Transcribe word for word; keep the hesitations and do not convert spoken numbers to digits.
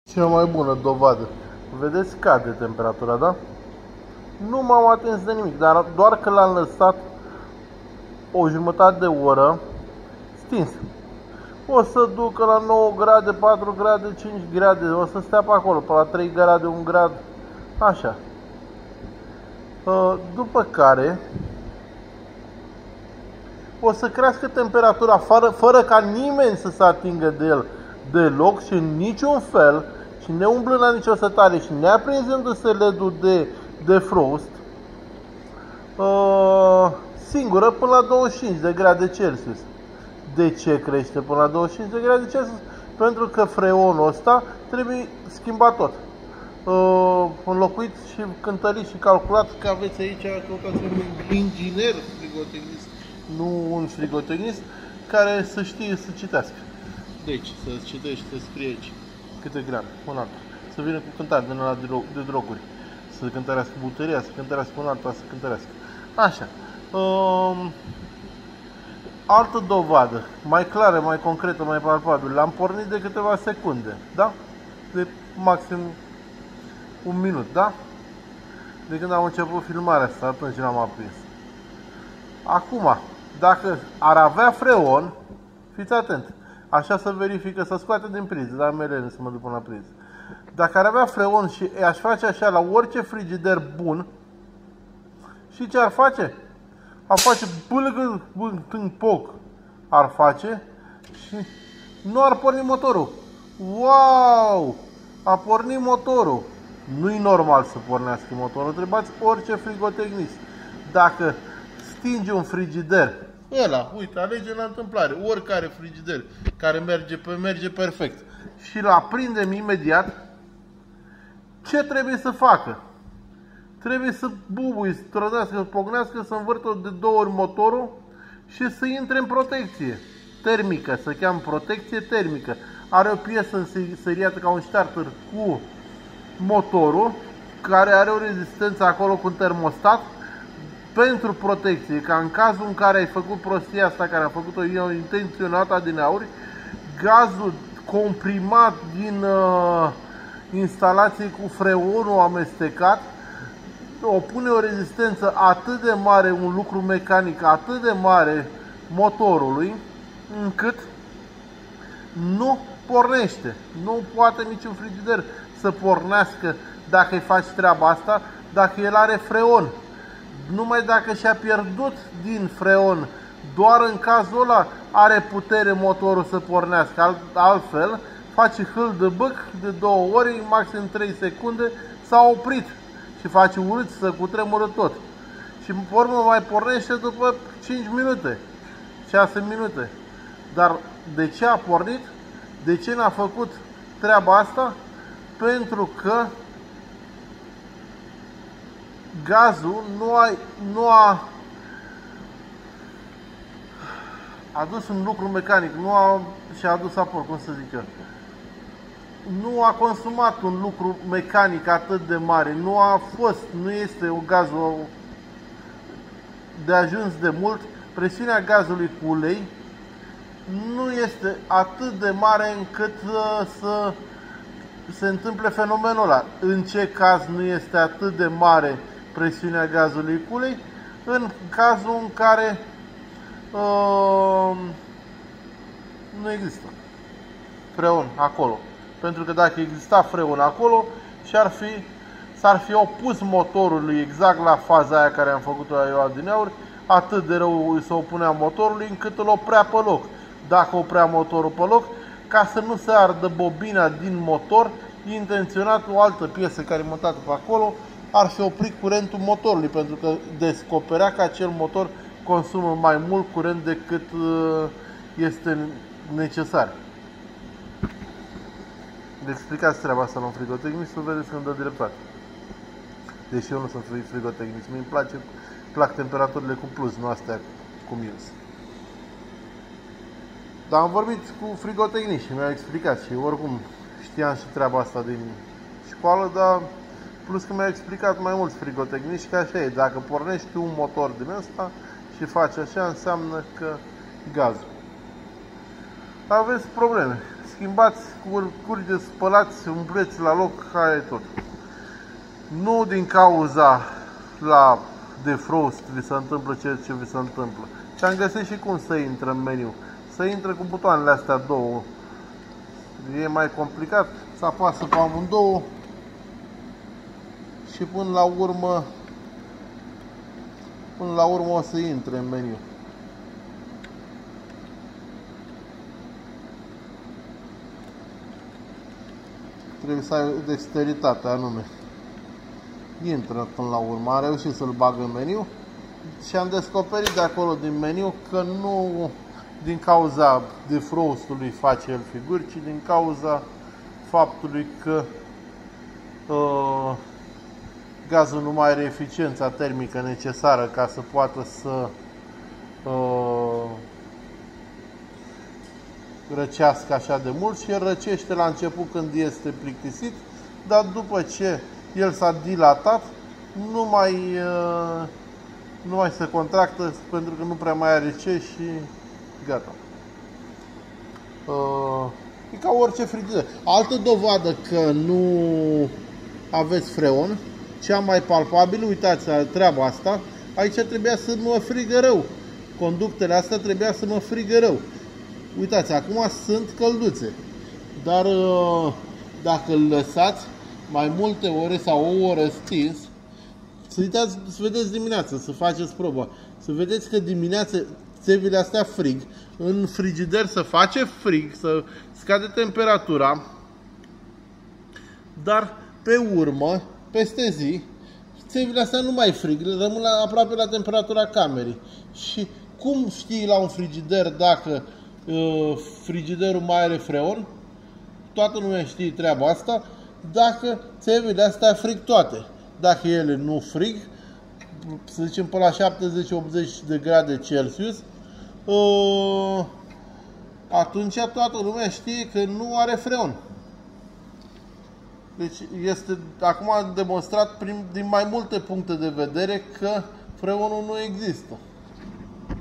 Cea mai bună dovadă. Vedeți, cade temperatura, da? Nu m-am atins de nimic, dar doar că l-am lăsat o jumătate de oră stins. O să ducă la nouă grade, patru grade, cinci grade, o să stea pe acolo, pe la trei grade, un grad, așa. După care o să crească temperatura fără, fără ca nimeni să se atingă de el deloc și în niciun fel, și neumblând la nicio setare și neaprinzându-se L E D-ul de, de frost, uh, singură până la douăzeci și cinci de grade Celsius. De ce crește până la douăzeci și cinci de grade Celsius? Pentru că freonul ăsta trebuie schimbat tot. Uh, înlocuit și cântărit și calculat, că aveți aici, căutați un inginer frigotehnist, nu un frigotehnist, care să știe să citească. Deci, să citești, să scrie aici câte grame, un alta. Să vină cu cântare din ăla de droguri. Să cântărească buteria, să cântărească un alta, să cântărească. Așa. Um, altă dovadă, mai clară, mai concretă, mai palpabilă. L-am pornit de câteva secunde, da? De maxim un minut, da? De când am început filmarea asta, atunci l-am aprins. Acum, dacă ar avea freon, fiți atent, așa să verifică, să scoate din priză, dar mereu să mă duc până la priză. Dacă ar avea freon și aș face așa la orice frigider bun, și ce ar face? Ar face bâlgă, bâlgă, poc, ar face și nu ar porni motorul. Wow! A pornit motorul. Nu-i normal să pornească motorul, întrebați orice frigotehnist. Dacă stinge un frigider, ăla, uite, alege la întâmplare, oricare frigider care merge, merge perfect, și îl aprindem imediat, ce trebuie să facă? Trebuie să bubui, să trădească, să pocnească, să învârtă de două ori motorul și să intre în protecție termică, se cheamă protecție termică. Are o piesă înseriată ca un starter cu motorul, care are o rezistență acolo cu un termostat pentru protecție, ca în cazul în care ai făcut prostia asta, care am făcut-o eu intenționat adineauri, gazul comprimat din uh, instalație cu freonul amestecat opune o rezistență atât de mare, un lucru mecanic atât de mare motorului, încât nu pornește. Nu poate niciun frigider să pornească dacă îi faci treaba asta, dacă el are freon. Numai dacă și-a pierdut din freon, doar în cazul ăla are putere motorul să pornească. Altfel, face hâl de băc de două ori, maxim trei secunde, s-a oprit și face urât, să cutremură tot. Și pe urmă mai pornește după cinci minute, șase minute. Dar de ce a pornit? De ce n-a făcut treaba asta? Pentru că gazul nu a, nu a adus un lucru mecanic, nu a și-a adus aport, cum să zic eu. Nu a consumat un lucru mecanic atât de mare, nu a fost, nu este o gazul de ajuns de mult, presiunea gazului cu ulei nu este atât de mare încât uh, să se întâmple fenomenul ăla. În ce caz nu este atât de mare presiunea gazului cu ulei? În cazul în care uh, nu există freon acolo. Pentru că dacă exista freon acolo, și-ar fi, s-ar fi opus motorului exact la faza aia care am făcut-o eu adineauri, atât de rău se opunea motorului încât îl oprea pe loc. Dacă oprea motorul pe loc, ca să nu se ardă bobina din motor, intenționat o altă piesă care e montată pe acolo, ar fi oprit curentul motorului, pentru că descoperea că acel motor consumă mai mult curent decât este necesar. De explicați treaba asta la un frigotehnist, să vedeți că îmi dă dreptate. Deși eu nu sunt frigotehnist, mi-mi place, plac temperaturile cu plus, nu astea cu minus. Dar am vorbit cu frigotehniști și mi-au explicat și oricum știam și treaba asta din școală, dar plus că mi-au explicat mai mulți frigotehniști că așa e, dacă pornești un motor din ăsta și faci așa, înseamnă că gazul. Aveți probleme. schimbați, cur, curgeți, spălați, umpleți la loc, aia e tot. Nu din cauza la defrost vi se întâmplă ceea ce vi se întâmplă. Și am găsit și cum să intre în meniu. Să intre cu butoanele astea două. E mai complicat, să apasă pe amândouă și până la urmă până la urmă o să intre în meniu. Trebuie să ai dexteritate anume. Intră până la urmă, am reușit să-l bag în meniu și am descoperit de acolo din meniu că nu din cauza defrostului face el figuri, ci din cauza faptului că uh, gazul nu mai are eficiența termică necesară ca să poată să uh, răcească așa de mult și el răcește la început când este plictisit, dar după ce el s-a dilatat, nu mai, uh, nu mai se contractă pentru că nu prea mai are ce și gata. Uh, e ca orice frigider. Altă dovadă că nu aveți freon, cea mai palpabilă, uitați la treaba asta, aici trebuia să mă frigă rău. Conductele astea trebuia să mă frigă rău. Uitați, acum sunt călduțe. Dar uh, dacă îl lăsați mai multe ore sau o oră stins, să, uitați, să vedeți dimineața, să faceți proba. Să vedeți că dimineața țevile astea frig, în frigider să face frig, să scade temperatura, dar pe urmă, peste zi, țevile astea nu mai frig, rămân la, aproape la temperatura camerei. Și cum știi la un frigider dacă uh, frigiderul mai are freon? Toată lumea știe treaba asta, dacă țevile astea frig toate. Dacă ele nu frig, să zicem până la șaptezeci optzeci de grade Celsius, uh, atunci toată lumea știe că nu are freon. Deci este acum demonstrat prin, din mai multe puncte de vedere că freonul nu există.